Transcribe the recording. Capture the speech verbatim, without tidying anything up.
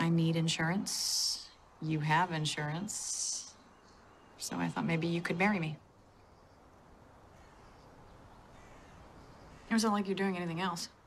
I need insurance. You have insurance. So I thought maybe you could marry me. It wasn't like you're doing anything else.